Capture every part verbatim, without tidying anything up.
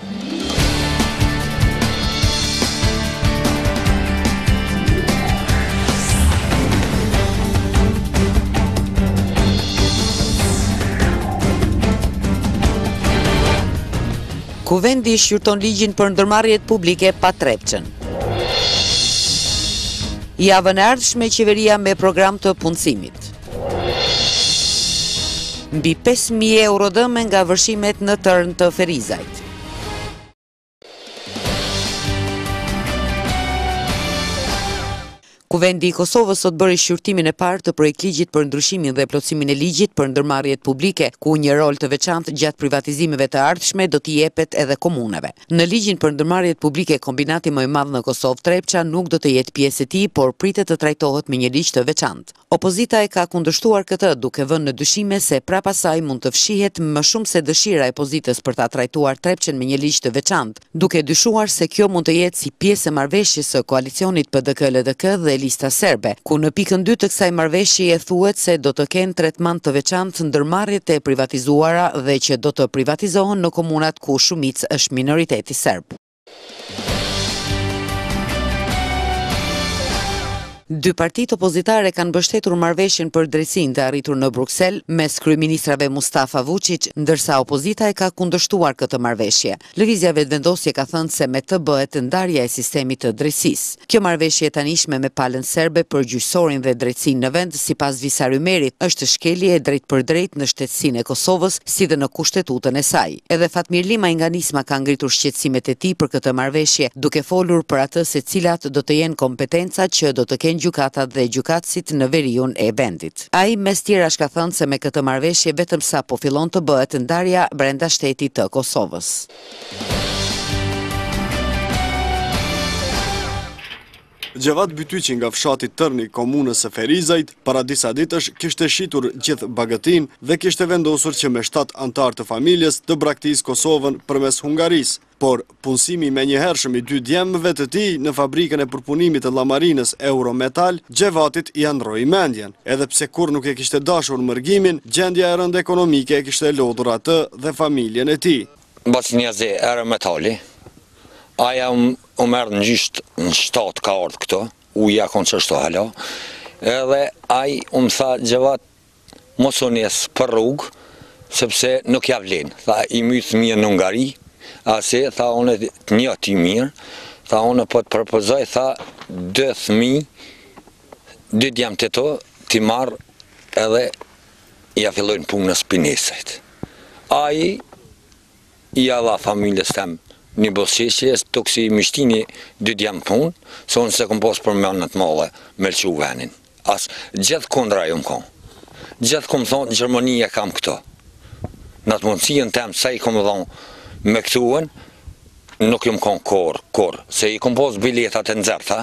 Kuvendi shqyrton ligjin për ndërmarrjet publike pa trepçën. Javën e ardhshme qeveria me program të punësimit. Mbi pesë mijë euro dëme nga vërshimet në tërn të Ferizajt. Kuvendi i Kosovës sot bëri shqyrtimin e parë të projektligjit për ndryshimin dhe plotësimin e ligjit për ndërmarrjet publike, ku një rol të veçantë gjatë privatizimeve të ardhshme do t'i jepet edhe komuneve. Në ligjin për ndërmarrjet publike, kombinati më i madh në Kosovë Trepça nuk do të jetë pjesë e tij, por pritet të trajtohet me një ligj të veçantë. Opozita e ka kundërshtuar këtë, duke vënë në dyshime se prapasaj mund të fshihet më shumë se dëshira e opozitës për ta trajtuar Trepçën me një ligj të veçantë, duke dyshuar se kjo mund të jetë si pjesë e marrëveshjes së koalicionit P D K L D K dhe lista serbe, ku në pikën dy të kësaj marrëveshjeje thuhet se do të kenë tretman të veçantë ndërmarrjet e privatizuara dhe që do të privatizohen në komunat ku shumicë është minoriteti serb. Dy partitë opozitare kanë mbështetur marrëveshjen për drejtsinë të arritur në Bruksel mes kryeministrave Mustafa Vučić, ndërsa opozita e ka kundërshtuar këtë marrëveshje. Lëvizja Vetëvendosje ka thënë se me të bëhet ndarja e sistemit të drejtësisë. Kjo marrëveshje e tanishme me palën serbe për gjyqësorin dhe drejtsinë në vend, sipas Visar Ymerit, është shkelje e drejt për drejt në shtetësinë e Kosovës, si dhe në kushtetutën e saj. Edhe Fatmir Lima nga nisma ka ngritur shqetësimet e tij për këtë marrëveshje, duke folur për atë se cilat do të jenë kompetencat që do të kenë gjykatat dhe gjykatësit në veriun e vendit. Ai mes tjerash ka thënë se me këtë marrëveshje vetëm sa po fillon të bëhet ndarja brenda shtetit të Kosovës. Gjevat Bytyqi nga fshati Tërni, komunës së Ferizajt, para disa ditësh kishte shitur gjithë bagëtin dhe kishte vendosur që me shtat antar të familjes të braktis Kosovën përmes Hungarisë. Por punësimi me njëhershëm i dy djemëve të tij në fabrikën e përpunimit të llamarinës Eurometal, Gjevatit i androi mendjen. Edhe pse kur nuk e kishte dashur mërgimin, gjendja e rëndë ekonomike e kishte lodhur atë dhe familjen e tij. Bas njëzë Eurometali, aja u merë në gjysht në shtatë ka ardhë këto, uja konë qështu hala, edhe aj u më tha Gjevat mos u njes për rrugë, sepse nuk ja vlen. Tha i mytë mirë në Ungari, ase tha unë të një ti mirë, tha unë po të propozoj, tha dë thmi, dy djemë të to, ti marë edhe ja fillojnë punë në spinesajt. Aj i adha familjes temë një bosqeshje, të kësi mishtini dy djemë punë, se unë se kom posë për mënët male me lëqu venin. As gjithë kundra ju më kom. Gjithë kom thonë, në Gjermani e kam këto. Në të mundësien temë, se i kom dhonë me këtuen, nuk ju më kom korë, korë. Se i kom posë biletat e nëzërta,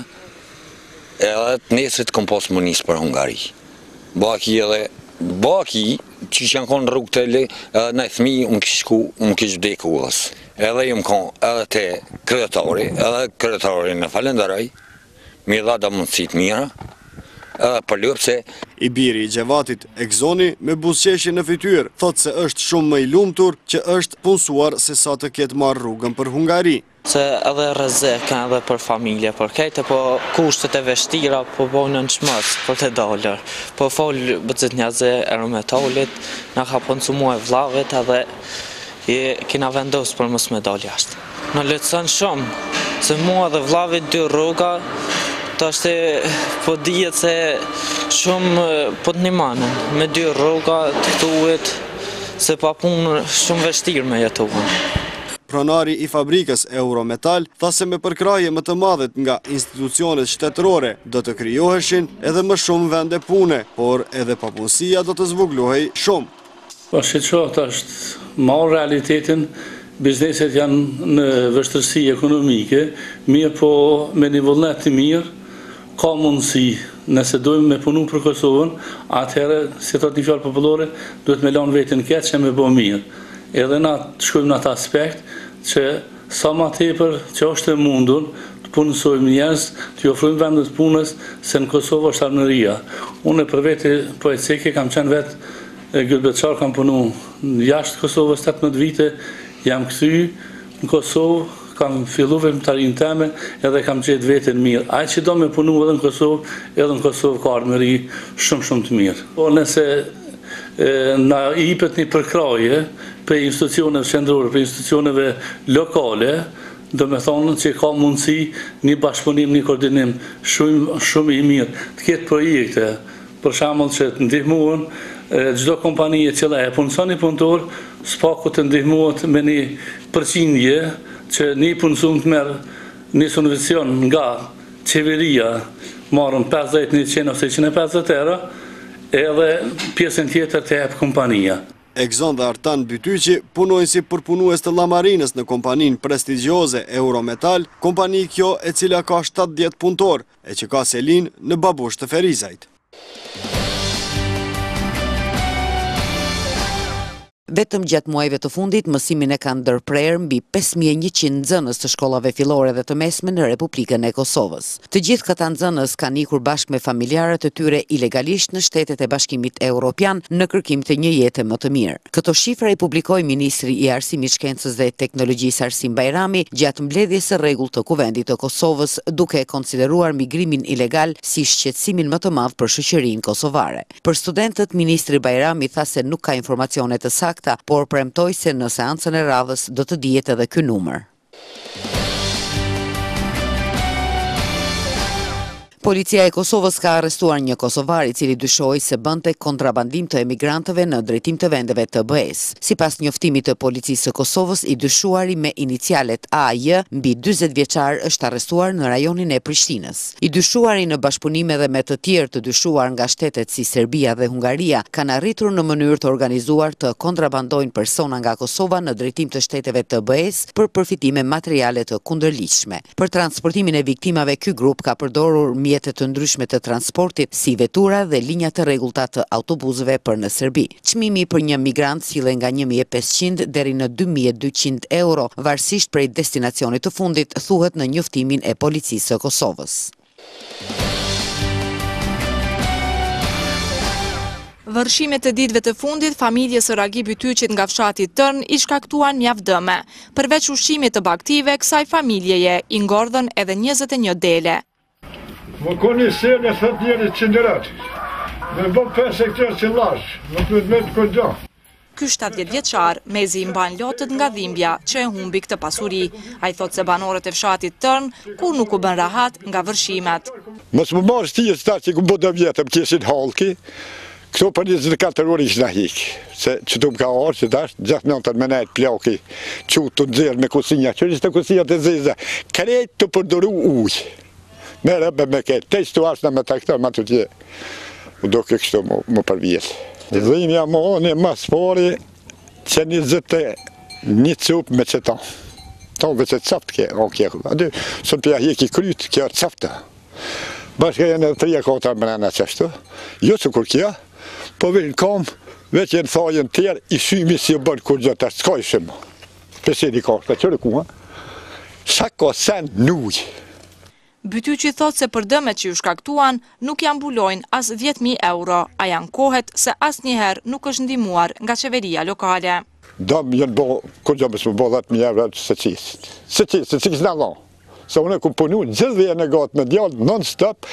edhe të nesrit kom posë më njësë për Hungari. Baki edhe, baki, që që janë konë rrugë të le, edhe në i thmi, më kishku, më kishë vdeku ullës. Edhe ju më konë edhe të kryetori, edhe kryetori në falenderoj, mi dha da mundësit mira, edhe për lëpë se... I biri i Gjevatit, Egzoni, me buzqeshje në fytyrë, thotë se është shumë më i lumtur që është punësuar se sa të ketë marrë rrugën për Hungari. Se edhe rrezik edhe për familje, për kejtë, po kushtet e vështira, po bojnë në shmës për të dollar. Po folë bëzit njëzë Eurometalit, në ka konsumu e vlavit edhe i kina vendosë për mos me dalë jashtë. Në letësën shumë, se mua dhe vlavit dy rruga, të është po dijet se shumë po të një manën, me dy rruga të tuet, se pa punë shumë vështirë me jetuën. Pronari i fabrikës Eurometal tha se me përkraje më të madhet nga institucionet shtetërore do të krijoheshin edhe më shumë vende pune, por edhe papunësia do të zboglohej shumë. Po shqeqot është marë realitetin, bizneset janë në vështërsi ekonomike, mirë po me një vullnet të mirë, ka mundësi, nëse dojmë me punu për Kosovën, atëherë, si të të një fjallë popullore, duhet me lanë vetën ketë që me bo mirë. Edhe na të shkojmë në atë aspekt, që sa ma tepër që është e mundur, të punësojmë njerëz, të ofrojmë vendet punës, se në Kosovë është armëria. Unë për vete po e ceke, kam qenë vetë Gylbeçar, kam punu jashtë Kosovës tetëmbëdhjetë vite, jam këthy, në Kosovë, kam fillu veprimtarinë teme edhe kam gjetë veten mirë. Ai që do me punu edhe në Kosovë, edhe në Kosovë ka ardhmëri shumë shumë të mirë. Po nëse e, na i jepet një përkraje për institucioneve qendrore, për institucioneve lokale, do me thonë që ka mundësi një bashkëpunim, një koordinim shumë, shumë i mirë, të ketë projekte, për shembull që të ndihmuan çdo kompani e cila e punëson një punëtor, s'paku të ndihmuat me një përqindje që një punësum të merë një subvencion nga qeveria, marrën pesëdhjetë, njëqind ose njëqind e pesëdhjetë euro, edhe pjesën tjetër të jep kompania. Egzon dhe Artan Bytyqi punojnë si përpunues të llamarinës në kompaninë prestigjioze Eurometal, kompani kjo e cila ka shtatëdhjetë punëtor, e që ka selin në babush të Ferizajt. Vetëm gjatë muajve të fundit, mësimin e kanë ndërprerë mbi pesë mijë e njëqind nxënës të shkollave fillore dhe të mesme në Republikën e Kosovës. Të gjithë këta nxënës kanë ikur bashkë me familjarët e tyre ilegalisht në shtetet e Bashkimit Evropian në kërkim të një jete më të mirë. Këto shifra i publikoi Ministri i Arsimit, Shkencës dhe Teknologjisë Arsim Bajrami gjatë mbledhjes së rregullt të Kuvendit të Kosovës, duke konsideruar migrimin ilegal si shqetësimin më të madh për shoqërinë kosovare. Për studentët, Ministri Bajrami tha se nuk ka informacione të sakta, por premtoi se në seancën e radhës do të dihet edhe ky numër. Policia e Kosovës ka arrestuar një kosovar i cili dyshohej se bënte kontrabandim të emigrantëve në drejtim të vendeve të B E-s. Sipas njoftimit të policisë së Kosovës, i dyshuari me inicialet A J mbi dyzet vjeçar është arrestuar në rajonin e Prishtinës. I dyshuari në bashkëpunim edhe me të tjerë të dyshuar nga shtetet si Serbia dhe Hungaria kanë arritur në mënyrë të organizuar të kontrabandojnë persona nga Kosova në drejtim të shteteve të B E-s për përfitime materiale të kundërligjshme. Për transportimin e viktimave, ky grup ka përdorur mjete të ndryshme të transportit, si vetura dhe linja të rregullta të autobusëve për në Serbi. Çmimi për një migrant sillet nga një mijë e pesëqind deri në dy mijë e dyqind euro, varësisht prej destinacionit të fundit, thuhet në njoftimin e policisë së Kosovës. Vërshimet e ditëve të fundit, familjes së Ragi Bytyqit nga fshati Tërn i shkaktuan mjaft dëme. Përveç ushqimit të baktive, kësaj familjeje i ngordhën edhe njëzet e një dele. Më koni sele, thët njëri qëndërat. Me bëm pesë hektar që lash, më të me të kënda. Ky shtatëdhjetë vjeçar, mezi i mban lotët nga dhimbja që e humbi këtë pasuri. A i thot se banorët e fshatit Tërn, kur nuk u bën rahat nga vërshimet. Mos më marrë stijë së ta që ku bëdo vjetëm kjesin halki, këto për njëzet e katër orë ishë në hikë. Se që të më ka orë që tash, gjatë nëntën me nejtë plaki, që të nëzirë me kusinja, që ishte kusinja të zizë, krejt të përdoru ujë. Me rëbë me këtë, te ishtu ashtë në me të këta, ma të tje, u do kë kështu më përvjetë. Dhimja më onë e mas pari, që një zëtë një cupë me qëta. Ta uve që caftë ke, o kje, aty, së në pja hjeki krytë, kja caftë. Bashka jenë edhe trija kota mërëna qështu, jo që kur kja, po vërën kam, veç jenë thajën tjerë, i shymi si e bërë kur gjëtë, s'ka i shumë. Pesedi ka, ka qërë ku, ha? Sa ka sen nujë. Bytyqi thot se për dëmet që ju shkaktuan nuk janë mbulojnë as dhjetë mijë euro, a janë kohet se as njëherë nuk është ndihmuar nga qeveria lokale. Dëm jenë bo, kur gjëmës më bo dhjetë mijë euro së qisit. Së qisit, së qisit në Allah. Se unë e ku punu gjithë dhe në gatë me djallë non-stop,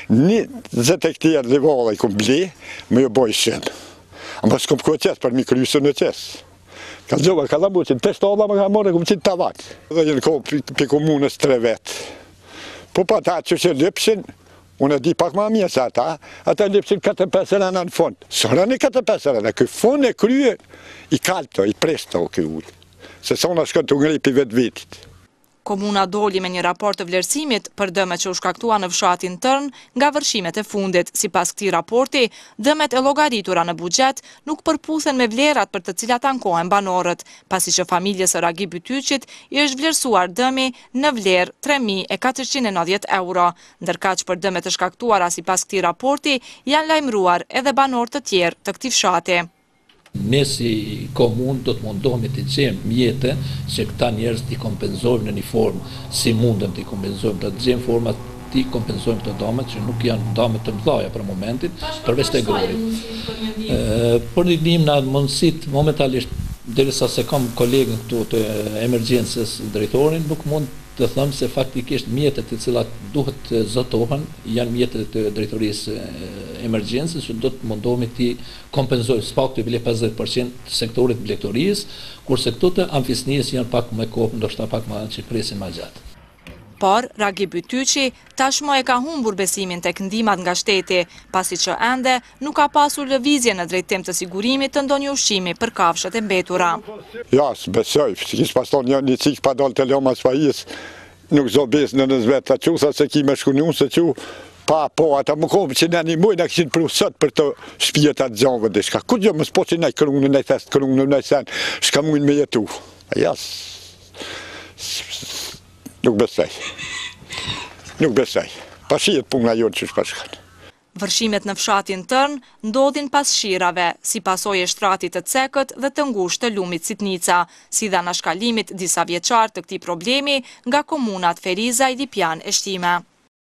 njëzet e këtjerë dhe vala i ku mbli, me ju boj shumë. A më s'kom ko qesë për mi krysë në qesë. Ka gjëva, ka dhamu që në teshtë Allah më ka morë e ku më qitë tavatë. Dhe jenë ko për komunës tre vetë. Po pa ta që që lipshin, unë e di pak ma mje sa ta, ata lipshin katër pesë rana në fund. Sëra një katër pesë rana, këj fund e krye, i kalto, i presto këj ullë. Se sa unë shkën të ngripi vetë vitit. Komuna doli me një raport të vlerësimit për dëmet që u shkaktua në fshatin Tërn nga vërshimet e fundit. Sipas këtij raporti, dëmet e llogaritura në buxhet nuk përputhen me vlerat për të cilat ankohen banorët, pasi që familjes së Ragi Bytyqit i është vlerësuar dëmi në vlerë tre mijë e katërqind e nëntëdhjetë euro, ndërkaq për dëmet e shkaktuara sipas këtij raporti janë lajmëruar edhe banorë të tjerë të këtij fshati. Ne si komunë do të mundohemi të gjejmë mjete që këta njerëz t'i kompenzojmë në një formë si mundem t'i kompenzojmë, të gjejmë forma t'i kompenzojmë të damet që nuk janë damet të mëdha për momentin, përveç të grurit. Por një dim në mundësit momentalisht derisa se kam kolegën këtu të emergjencës drejtorin, nuk mund të them se faktikisht mjetet të cilat duhet të zotohen janë mjetet të drejtorisë emergjencës, që do të mundohemi të kompenzojmë spakti bile pesëdhjetë përqind të sektorit blegtorisë, kurse këto të amfisnisë janë pak më kopë, ndoshta pak më që presin më gjatë. Por, Ragi Bytyqi tashmë e ka humbur besimin tek ndihmat nga shteti, pasi që ende nuk ka pasur lëvizje në drejtim të sigurimit të ndonjë ushqimi për kafshët e mbetura. Ja, s'besoj, që kishë pas tonë një qikë pa dollë të loma s'fajis, nuk zo besë në nëzvet të qusa se ki me shkunu se që pa po, ata më kohë që në një muj në këshin pru sët për të shpijet atë gjangë dhe shka. Ku gjë më s'po që në kërungë në test, kërungë në sen, shka mujnë me jetu. Ja, nuk besoj. Nuk besoj. Pashijet puna jonë që shpashkan. Vërshimet në fshatin tërn ndodhin pas shirave, si pasojë e shtratit të cekët dhe të ngushtë të lumit Sitnica, si dhe në shkalimit disa vjeçar të këtij problemi nga komunat Ferizaj, Lipjan e Shtime.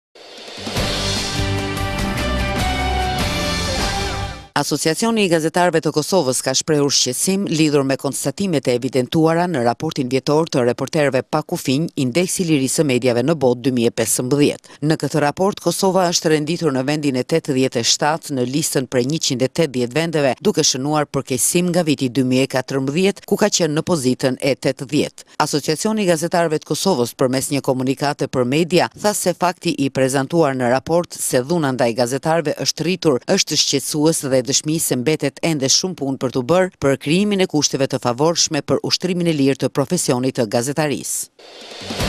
Asociacioni i gazetarëve të Kosovës ka shprehur shqetësim lidhur me konstatimet e evidentuara në raportin vjetor të reporterëve pa kufinj, indeksi i lirisë së mediave në botë dy mijë e pesëmbëdhjetë. Në këtë raport, Kosova është renditur në vendin e tetëdhjetë e shtatë në listën prej njëqind e tetëdhjetë vendeve, duke shënuar përkeqësim nga viti dy mijë e katërmbëdhjetë, ku ka qenë në pozitën e tetëdhjetë. Asociacioni i gazetarëve të Kosovës përmes një komunikate për media tha se fakti i prezantuar në raport se dhuna ndaj gazetarëve është rritur është shqetësues dhe dëshmi se mbetet ende shumë punë për të bërë për krijimin e kushteve të favorshme për ushtrimin e lirë të profesionit të gazetarisë.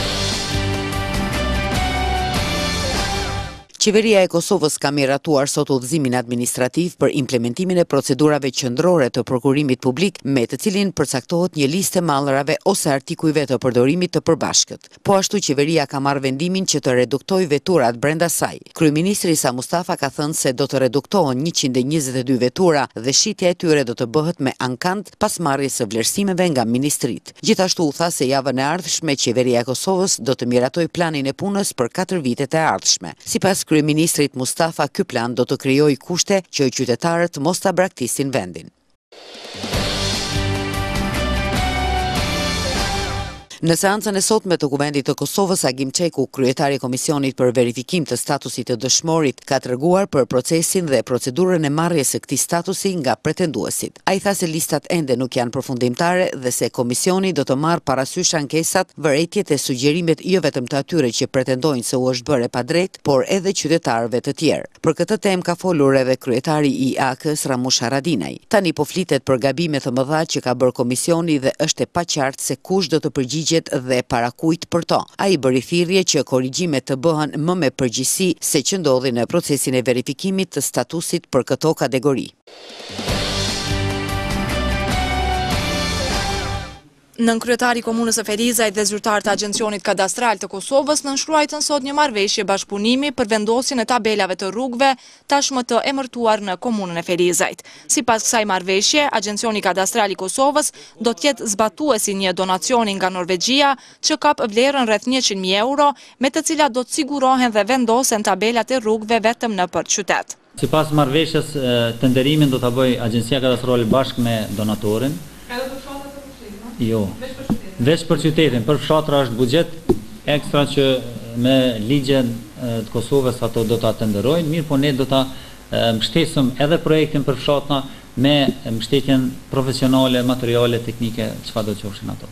Qeveria e Kosovës ka miratuar sot udhëzimin administrativ për implementimin e procedurave qendrore të prokurimit publik, me të cilin përcaktohet një listë mallrave ose artikujve të përdorimit të përbashkët. Po ashtu qeveria ka marrë vendimin që të reduktojë veturat brenda saj. Kryeministri Sa Mustafa ka thënë se do të reduktohen njëqind e njëzet e dy vetura dhe shitja e tyre do të bëhet me ankant pas marrjes së vlerësimeve nga ministrit. Gjithashtu u tha se javën e ardhshme qeveria e Kosovës do të miratojë planin e punës për katër vitet e ardhshme. Sipas Kryeministrit Mustafa, ky plan do të krijojë kushte që qytetarët mos ta braktisin vendin. Në seancën e sotme të Kuvendit të Kosovës, Agim Çeku, kryetari i Komisionit për verifikim të statusit të dëshmorit, ka treguar për procesin dhe procedurën e marrjes së këtij statusi nga pretenduesit. Ai tha se listat ende nuk janë përfundimtare dhe se komisioni do të marrë parasysh ankesat, vërejtjet e sugjerimet jo vetëm të atyre që pretendojnë se u është bërë e padrejtë, por edhe qytetarëve të tjerë. Për këtë temë ka folur edhe kryetari i A K-s Ramush Haradinaj. Tani po flitet për gabimet të mëdha që ka bërë komisioni dhe është e paqartë se kush do të përgjigjë dhe para kujt për to. Ai bëri thirrje që korrigjimet të bëhen më me përgjegjësi se që ndodhi në procesin e verifikimit të statusit për këto kategori. Nënkryetari i Komunës së Ferizajt dhe zyrtar të Agjencionit Kadastral të Kosovës nënshkruajtën sot një marrëveshje bashkëpunimi për vendosjen e tabelave të rrugëve tashmë të emërtuar në Komunën e Ferizajt. Sipas kësaj marrëveshje, Agjencioni Kadastral i Kosovës do të jetë zbatuesi një donacioni nga Norvegjia që kap vlerën rreth njëqind mijë euro, me të cilat do të sigurohen dhe vendosen tabelat e rrugëve vetëm nëpër qytet. Sipas marrëveshjes, tenderimin do ta bëjë Agjencia Kadastrale bashkë me donatorin. Jo, veç për qytetin, për fshatra është buxhet ekstra që me ligjen të Kosovës ato do ta tenderojnë, mirë po ne do ta mbështesim edhe projektin për fshatna me mbështetjen profesionale, materiale, teknike, çfarë do të qofshin ato.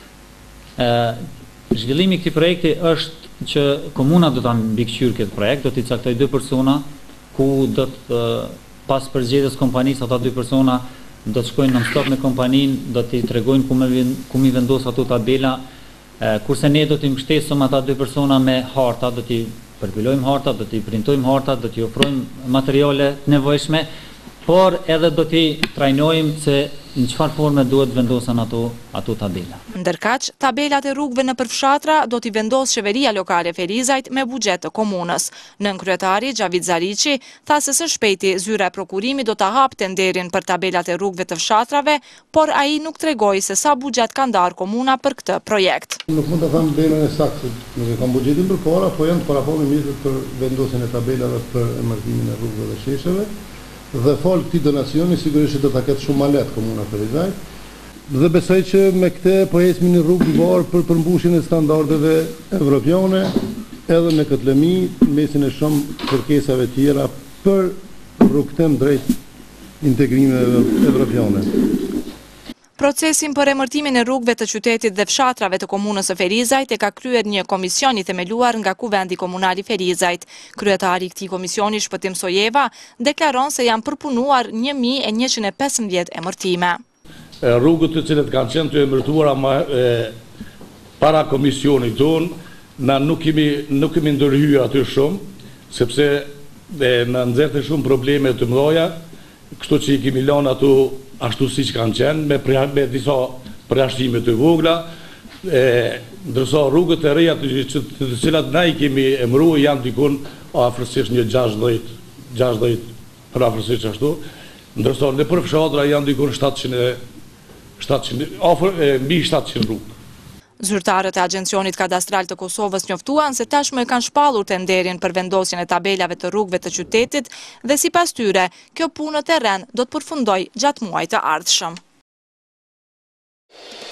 Zhvillimi i këtij projekti është që komuna do ta mbikëqyrë këtë projekt, do t'i caktojë dy persona ku do të pas përgjedhjes kompanisë ata dy persona do të shkojnë në stop me kompaninë, do t'i tregojnë ku, ku mi vendos ato tabela, e, kurse ne do t'i mbështesim ata dy persona me harta, do t'i përpilojmë harta, do t'i printojmë harta, do t'i ofrojmë materiale të nevojshme, por edhe do t'i trajnojmë se në çfarë forme duhet vendosen ato ato tabela. Ndërkaq, tabelat e rrugëve në përfshatra do t'i vendos Qeveria Lokale Ferizajt me buxhet të komunës. Nënkryetari Xhavid Zariçi tha se së shpejti zyra e prokurimit do ta hapte tenderin për tabelat e rrugëve të fshatrave, por ai nuk tregoi se sa buxhet ka ndarë komuna për këtë projekt. Nuk mund të them belën e saktë, nuk e kam buxhetin përpara, po janë të paraformime për vendosjen e tabelave për emërtimin e rrugëve dhe shesheve. Dhe fal këtij donacioni sigurisht do ta ketë shumë më lehtë komuna Ferizaj. Dhe besoj që me këte po ecmi në rrugë mbar për përmbushjen e standardeve evropiane, edhe me këtë lëmi, mesin e shumë kërkesave tjera për rrugëtim drejt integrimeve evropiane. Procesin për emërtimin e rrugëve të qytetit dhe fshatrave të komunës së Ferizajt e ka kryer një komision i themeluar nga Kuvendi Komunal i Ferizajt. Kryetari i këtij komisioni, Shpëtim Sojeva, deklaron se janë përpunuar një mijë e njëqind e pesëmbëdhjetë emërtime. Rrugët të cilët kanë qenë të emërtuara para komisionit tonë, na nuk kemi nuk kemi ndërhyrë aty shumë, sepse na nxjerrte shumë probleme të mëdha, kështu që i kemi lënë ato ashtu siç kanë qenë, me, me disa përjashtime të vogla, ndërsa rrugët e reja të, të cilat na i kemi emëruar janë dikun afërsisht një gjashtëdhjetë, gjashtëdhjetë për afërsisht ashtu, ndërsa në për fshatra janë dikun shtatëqind, shtatëqind, afër mbi shtatëqind rrugë. Zyrtarët e Agjencionit Kadastral të Kosovës njoftuan se tashmë e kanë shpallur tenderin për vendosjen e tabelave të rrugëve të qytetit dhe sipas tyre, kjo punë në terren do të përfundojë gjatë muajit të ardhshëm.